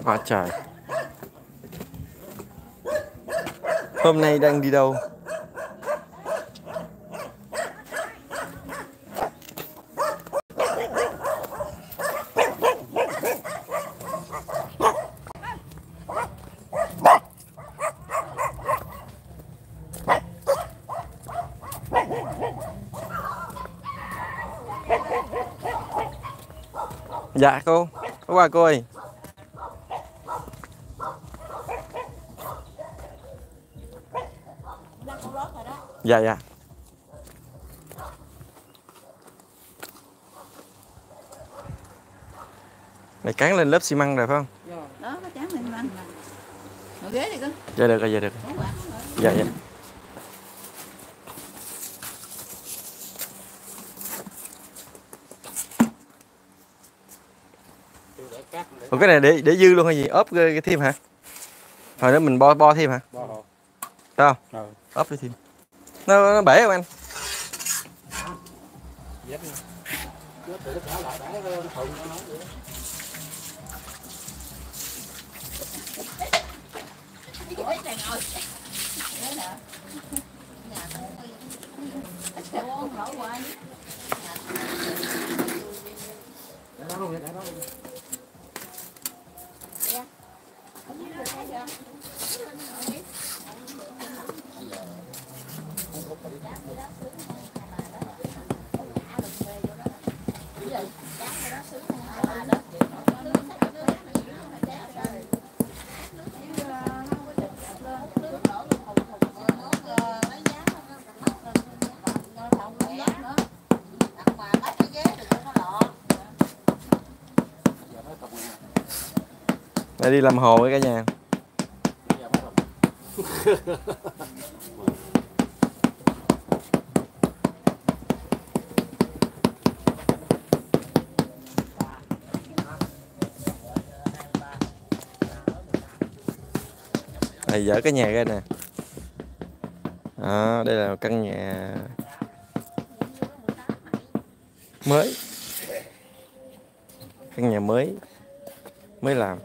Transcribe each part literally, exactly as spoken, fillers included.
Quá trời. Hôm nay đang đi đâu? Dạ cô, có qua cô ơi. Dạ dạ. Này cán lên lớp xi măng rồi phải không? Đó, có cán lên xi măng. Ngồi ghế đi con. Dạ được rồi, dạ được. Dạ dạ. Ủa cái này để để dư luôn hay gì? Ốp cái, cái thêm hả? Hồi đó mình bo bo thêm hả? Bo. Sao? Ừ. Ốp đi thêm. Nó, nó bể không anh? Đây đi làm hồ với cả nhà. Đây dỡ cái nhà ra nè. Đó, đây là căn nhà mới. Căn nhà mới mới làm.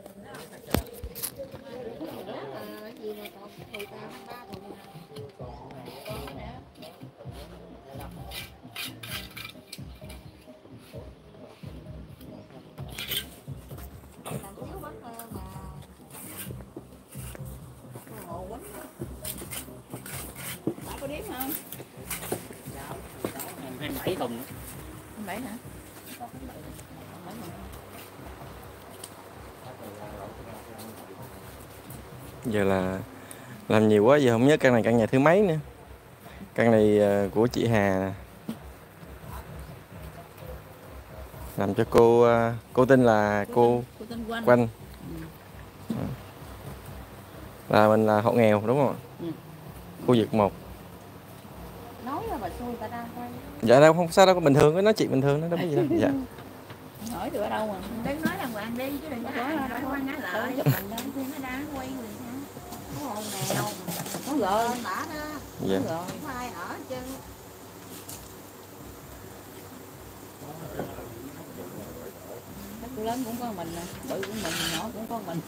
Có điếm không? hai mươi bảy thùng. hai mươi bảy hả? Giờ là làm nhiều quá giờ không nhớ căn này căn nhà thứ mấy nữa. Căn này của chị Hà nè. Làm cho cô cô tên là cô, cô tên Quanh. Quanh. Ừ. Là mình là hộ nghèo đúng không ạ? Ừ. Khu vực một. Nói là bà xui ta đang quay. Dạ đâu không sao đâu, có bình thường, có nói chuyện bình thường đó, đâu có gì đâu. Dạ. Hỏi được ở đâu mà. Đứng nói đàng hoàng đi chứ đừng có nói đâu có nói lại. Chụp mình lên khi nó đang quay người ta. Có hộ nghèo. Có rồi. Bả đó. Dạ. Có rồi. Không ai ở chứ. Cô lớn cũng có mình nè, bự của mình, nhỏ cũng có mình.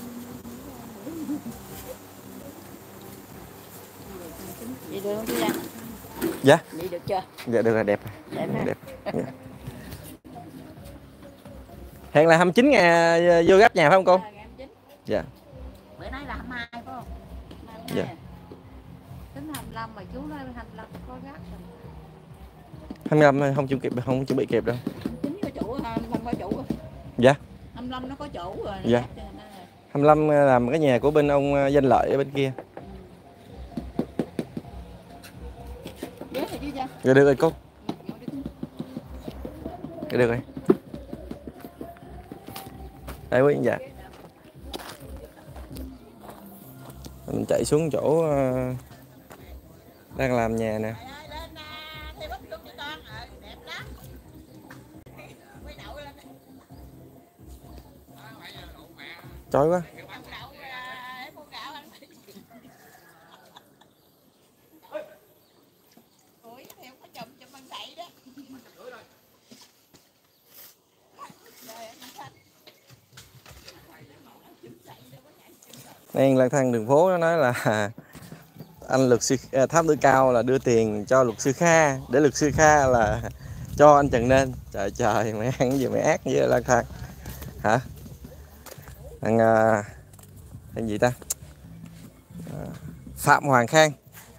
Vậy được không chị Lan? Dạ. Vậy được chưa? Dạ được rồi, đẹp. Đẹp ha? Đẹp. Dạ. Hẹn là hai mươi chín ngày vô gấp nhà phải không cô? Dạ. Bữa nay là hai mươi hai phải không? Dạ. Tính hai mươi lăm mà chú nói hai mươi lăm có gấp rồi. hai mươi lăm không chuẩn kịp, không chuẩn bị kịp đâu. Chính có chủ, hai mươi lăm có chủ rồi. Dạ. hai mươi lăm nó có chủ rồi. Dạ. hai mươi lăm làm cái nhà của bên ông Danh Lợi ở bên kia. Ghế này chứ chưa? Dạ được rồi cô. Dạ được rồi. Đây quý dạ. Mình chạy xuống chỗ đang làm nhà nè. Chói quá. Nên lang thang đường phố nó nói là anh luật sư à, Thám Tử Cao là đưa tiền cho luật sư Kha để luật sư Kha là cho anh Trần Nên. Trời trời, mày ăn cái gì mày ác với lang thang hả? Thằng à, thằng gì ta, à, Phạm Hoàng Khang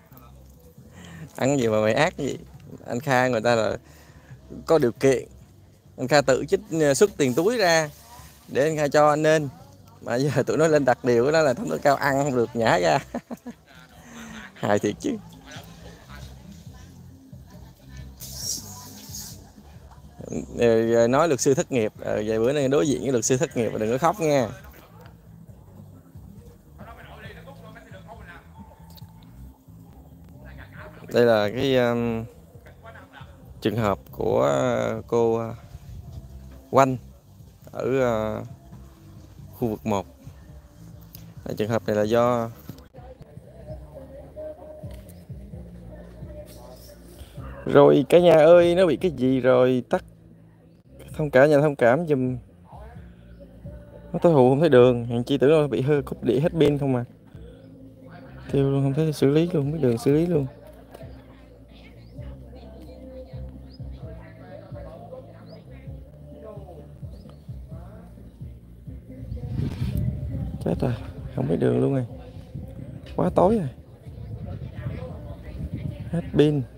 ăn cái gì mà mày ác gì? Anh Kha người ta là có điều kiện, anh Kha tự chích xuất tiền túi ra để anh Kha cho anh Nên, mà giờ tụi nó lên đặt điều của nó là Thám Tử Cao ăn không được nhả ra. Hài thiệt chứ. Nói luật sư thất nghiệp, vài bữa nay đối diện với luật sư thất nghiệp đừng có khóc nha. Đây là cái um, trường hợp của cô Oanh ở uh, khu vực một. Trường hợp này là do rồi cả nhà ơi, nó bị cái gì rồi tắt. Thông cảm, nhà thông cảm giùm. Nó tối hù không thấy đường, hàng chi tưởng nó bị hơi cúp điện hết pin không mà. Tiêu luôn không thấy xử lý luôn, không biết đường xử lý luôn. Chết rồi, không biết đường luôn rồi. Quá tối rồi. Hết pin.